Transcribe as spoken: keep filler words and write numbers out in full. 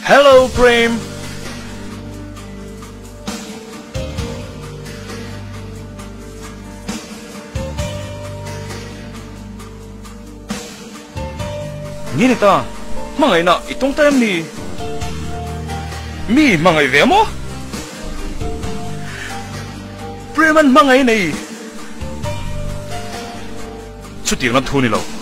Hello, Prem. Ngini ta, mangai na itong time ni mi mangai ve mo? Preman mangai nei. Chutir na thuni lo.